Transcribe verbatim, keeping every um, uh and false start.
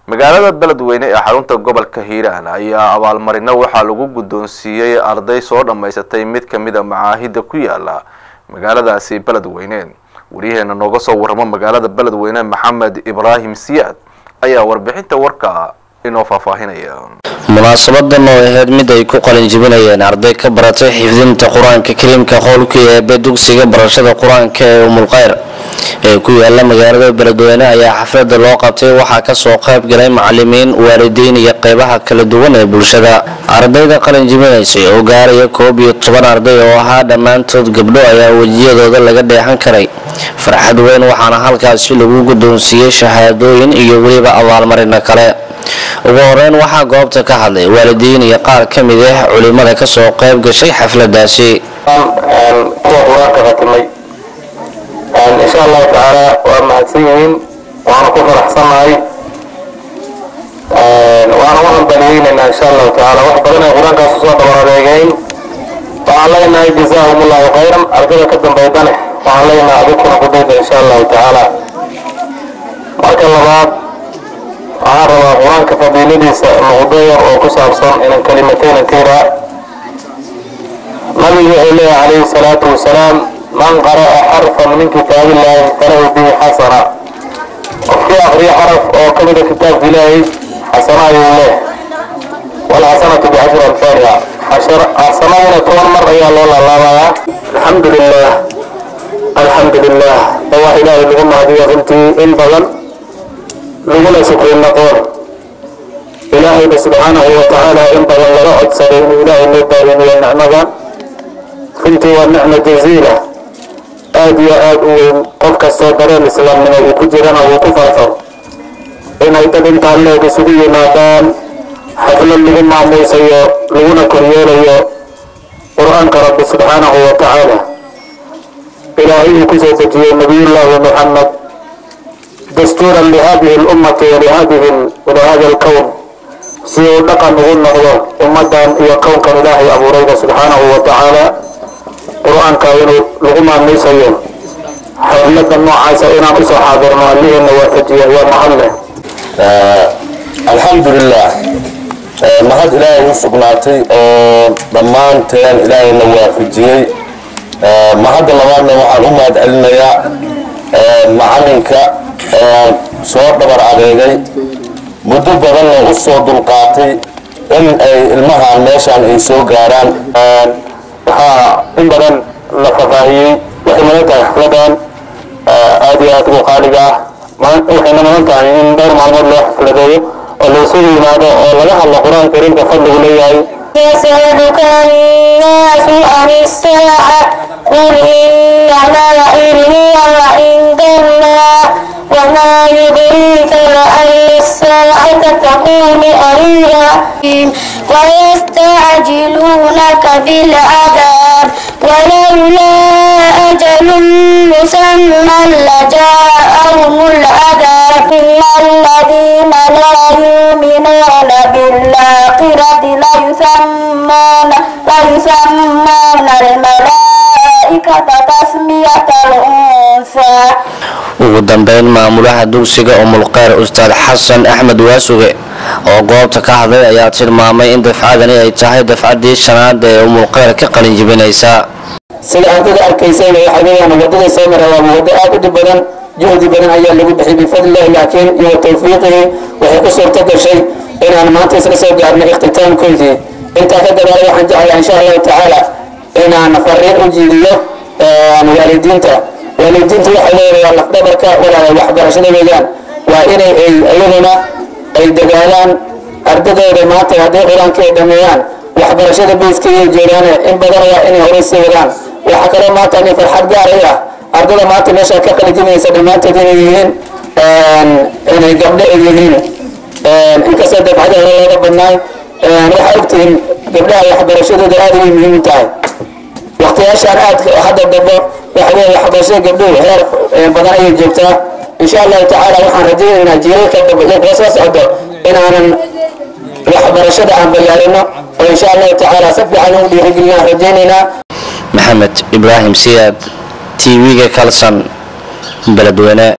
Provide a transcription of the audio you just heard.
magaalada Beledweyne ee xarunta gobolka Hiiraan ayaa abaalmarino waxaa lagu guddoonsiiyay arday soo dhameysatay mid kamid ah macaahida ku yaala magaaladaasi Beledweyne. wariyaheena nooga soo waramo magaalada Beledweyne Maxamed Ibrahim Siyaad ayaa warbixinta warka inoo faahfaahinaya. munaasabadan oo ahayd mid ay ku qalin jebinayeen arday ka baratay xifdinta Quraanka Kariimka qowlka ee dugsiga barashada Quraanka ee Ummul Khayr ee ku yaala magaalada Beledweyne ayaa xaflada loo qabtay waxa ka soo qayb galay macallimiin, waalidiin iyo qaybaha kala duwan ee bulshada. ardayda qalin jebinaysay oo gaaraya koob iyo toban arday oo ahaa dhamaantood gabdho ayaa wajiyadooda laga dheehan karay farxad weyn, waxaana halkaasi lagu guddoonsiiyay shahaadooyin iyo waliba abaalmarino kale. ugu horeyn waxaa goobta ka hadlay waalidiin iyo qaar ka mid ah culimada ka soo qayb gashay xafladaasi. إن شاء الله تعالى ومعتين وأنا كفر أحسن معي وأنا واحد بنيين إن شاء الله تعالى واحد بنينا قرآن كاسوسات ورابعين وعلينا جزاهم الله خيرا أرجو كتب بيدانه وعلينا أبوكم قديد إن شاء الله تعالى بارك الله بعض عارض قرآن كفضيلي مغضير وكسر صن إن كلمتين كيرا نبي إليه عليه الصلاة والسلام من قرأ حرفا من كتاب الله فله به حسنة وفي آخر حرف أو كلمة كتاب الله حسنة لله والحسنة بعشر أمثالها حسنة طول مرة يا الله الله. الحمد لله الحمد لله هو إله لهم هذه غلتي إن بغل لغلا شكر النقور إلهي سبحانه وتعالى إن بغل لرعد سرين إلهي النبارين والنعمة كنت والنعمة جزيلة aad iyo aad u weyn qof kastoo dareen islaamnimo uu ku jirana uu ku farxo inay dad intaa leeg isugu yimaadaan xaflad lagu maamuusayo laguna koryeelayo qur-aanka rabbi subxaanahu wa tacaala. ilaahay uu ku soo dejiyey nabiyullaahi muxamed dastuuran lihadihi lummati walihadihi walihada alkown si uu dhaqan ugu noqdo ummadan iyo kownkan ilaahay abuurayda subxaanahu wa tacaala. qur-aanka inuu lagu maamuusayo xaflada noocaasa inaan usoo xaadirno allihina waafajiya waa mahad leh. alxamdulilah mahad ilaahay u sugnaatay oo dhammaanteen ilaahayna waafajiyey. mahadda labaadna waxaan u mahad celinayaa macalinka soo dhabar adeegay muddo badanna u soo dulqaatay in ay ilmahan meeshaan ay soo gaaraan. waxaa in badan la faahfaahiyey waxay mudan tahay xafladan aad iyo aad ugu qaaliga ah. waxayna mudan tahay in dhowr maalmood loo xafladeeyo oo laysugu yimaado oo laga hadlo qur-aanka kariimka fadligu leeyahay. يسألك الناس عن الساعة قل إنما علمها عند الله وما يدريك لعل الساعة تكون قريبا ويستعجلونك بالعذاب ولولا أجل مسمى لجاءهم العذاب إن الذين لا يؤمنون بالآخرة لا يسمون لا يسمون الملائكة تسمية الأنثى. ugu dambeyn maamulaha dugsiga Ummul Khayr Ustaad Xasan Axmed Waasuge oo goobta ka hadlay ayaa tilmaamay in dafcadani ay tahay dafcadii shanaad ee Ummul Khayr ka qalin jebinaysa. sida aad arkaysay waxa weeyaan wadada soo maray waa wada aad u badan juhdi badan ayaa lagu bixiyay bifadlillahi laakiin iyo tawfiiqihi waxay ku suurta gashay inaan maanta isla soo gaarnay ikhtiitaamkoodii. inta ka dadaal waxaan jeclahay insha Allah taala inaan fariin u jeediyo waalidiinta waalidiinta waxa leeyahay lafdabarka wala waxbarashada weeyaan waa inay ayaguna ay dadaalaan ardadooda maanta haday quraanka dhameeyaan waxbarashada beeska iyo jeeraan in badan waa inay hore sii wadaan. waxa kale maanta in farxad gaar ah ardada maanta meesha ka qalin jebinaysa dhamaantood inay yihiin inay gabdho yihiin inkastoo dafcada laga badnaay waxa ogtiin gabdhaha waxbarashadooda aad u muhiim tahay. waqtiyaashan aad hadda dabo waxa weeye waxbarashada gabdhuhu heer badan ay joogtaa. insha Allah taala waxaan rajaynaynaa jiilka dabo ee soo socdo inaanan waxbarashada aan ballaarino oo insha Allah taala si fiican u dhiirigelino rajaynaynaa. Maxamed Ibrahim Siyaad T V-ga Kalsan Beledweyne.